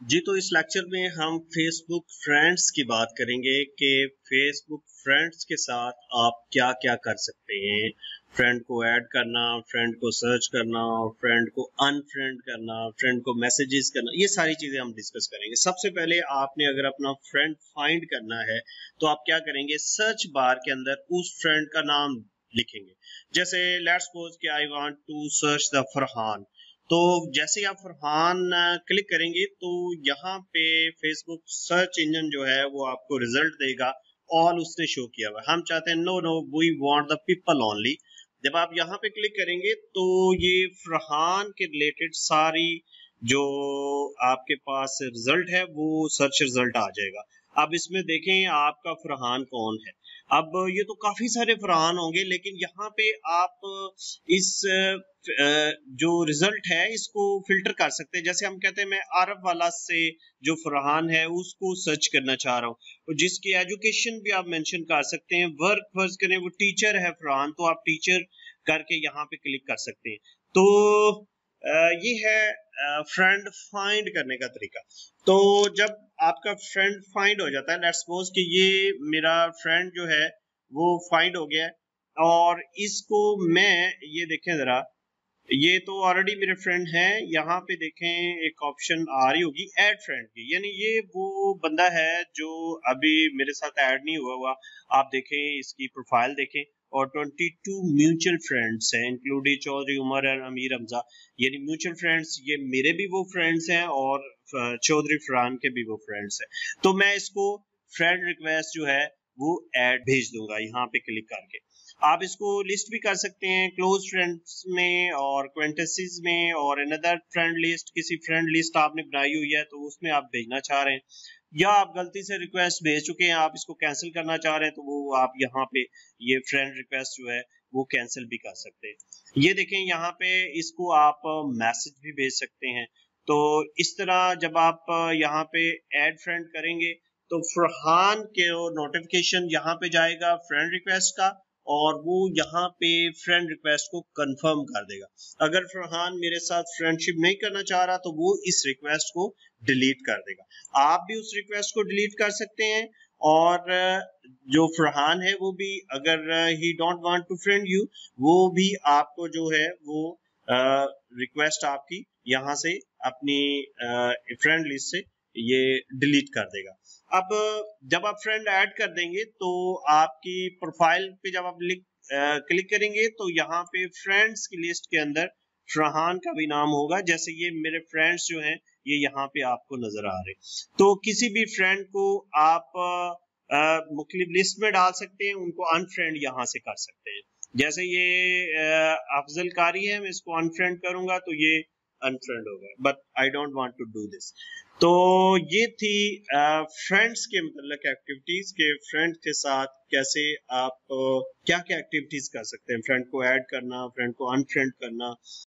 जी, तो इस लेक्चर में हम फेसबुक फ्रेंड्स की बात करेंगे कि फेसबुक फ्रेंड्स के साथ आप क्या-क्या कर सकते हैं। फ्रेंड को ऐड करना, फ्रेंड को सर्च करना, फ्रेंड को अनफ्रेंड करना, फ्रेंड को मैसेजेस करना, ये सारी चीज़ें हम डिस्कस करेंगे। सबसे पहले आपने अगर अपना फ्रेंड फाइंड करना है, तो आप क्या करेंगे, सर्च बार के अंदर उस फ्रेंड का नाम लिखेंगे। जैसे लेट्स सपोज कि I want to search the Farhan, तो जैसे ही आप फरहान क्लिक करेंगे तो यहाँ पे फेसबुक सर्च इंजन जो है वो आपको रिजल्ट देगा। ऑल उसने शो किया हुआ है। हम चाहते हैं no no we want the people only. जब आप यहाँ पे क्लिक करेंगे तो ये फरहान के रिलेटेड सारी जो आपके पास रिजल्ट है वो सर्च रिजल्ट आ जाएगा। अब इसमें देखें आपका फरहान कौन है। अब ये तो काफी सारे फरहान होंगे, लेकिन यहाँ पे आप इस जो रिजल्ट है इसको फिल्टर कर सकते हैं। जैसे हम कहते हैं मैं अरब वाला से जो फरहान है उसको सर्च करना चाह रहा हूँ, तो जिसकी एजुकेशन भी आप मेंशन कर सकते हैं। वर्क फर्ज करें वो टीचर है फरहान, तो आप टीचर करके यहाँ पे क्लिक कर सकते हैं। तो ये है फ्रेंड फाइंड करने का तरीका। तो जब आपका फ्रेंड फाइंड हो जाता है, लेट्स सपोज कि ये मेरा फ्रेंड जो है वो फाइंड हो गया है, और इसको मैं ये देखें जरा, ये तो ऑलरेडी मेरे फ्रेंड हैं। यहाँ पे देखें एक ऑप्शन आ रही होगी ऐड फ्रेंड की, यानी ये वो बंदा है जो अभी मेरे साथ ऐड नहीं हुआ। आप देखें इसकी प्रोफाइल देखें, और 22 म्यूचुअल फ्रेंड्स हैं इंक्लूडिंग चौधरी उमर और अमीर हमजा। यानी म्यूचुअल फ्रेंड्स, ये मेरे भी वो फ्रेंड्स हैं और चौधरी फरहान के भी वो फ्रेंड्स हैं। तो मैं इसको फ्रेंड रिक्वेस्ट जो है वो ऐड भेज दूंगा यहाँ पे क्लिक करके। आप इसको लिस्ट भी कर सकते हैं क्लोज फ्रेंड्स में और क्वेंटेसिस में, और अनदर फ्रेंड लिस्ट, किसी फ्रेंड लिस्ट आपने बनाई हुई है तो उसमें आप भेजना चाह रहे हैं, या आप गलती से रिक्वेस्ट भेज चुके हैं आप इसको कैंसिल करना चाह रहे हैं, तो वो आप यहाँ पे ये फ्रेंड रिक्वेस्ट जो है वो कैंसिल भी कर सकते हैं। ये देखें यहाँ पे इसको आप मैसेज भी भेज सकते हैं। तो इस तरह जब आप यहाँ पे ऐड फ्रेंड करेंगे तो फरहान के नोटिफिकेशन यहाँ पे जाएगा फ्रेंड रिक्वेस्ट का, और वो यहाँ पे फ्रेंड रिक्वेस्ट को कंफर्म कर देगा। अगर फरहान मेरे साथ फ्रेंडशिप नहीं करना चाह रहा तो वो इस रिक्वेस्ट को डिलीट कर देगा। आप भी उस रिक्वेस्ट को डिलीट कर सकते हैं, और जो फरहान है वो भी, अगर he don't want to friend you, वो भी आपको जो है वो रिक्वेस्ट आपकी यहाँ से अपनी फ्रेंड लिस्ट से ये डिलीट कर देगा। अब जब आप फ्रेंड ऐड कर देंगे तो आपकी प्रोफाइल पे जब आप क्लिक करेंगे तो यहाँ पे फ्रेंड्स की लिस्ट के अंदर फरहान का भी नाम होगा। जैसे ये मेरे फ्रेंड्स जो हैं ये यहाँ पे आपको नजर आ रहे हैं। तो किसी भी फ्रेंड को आप मुख्तलिफ लिस्ट में डाल सकते हैं, उनको अनफ्रेंड यहाँ से कर सकते हैं। जैसे ये अफजल कारी है, मैं इसको अनफ्रेंड करूंगा तो ये अनफ्रेंड होगा, but I don't want to do this. तो ये थी फ्रेंड्स के मतलब एक्टिविटीज के, फ्रेंड के साथ कैसे आप क्या क्या एक्टिविटीज कर सकते हैं। फ्रेंड को ऐड करना, फ्रेंड को अनफ्रेंड करना,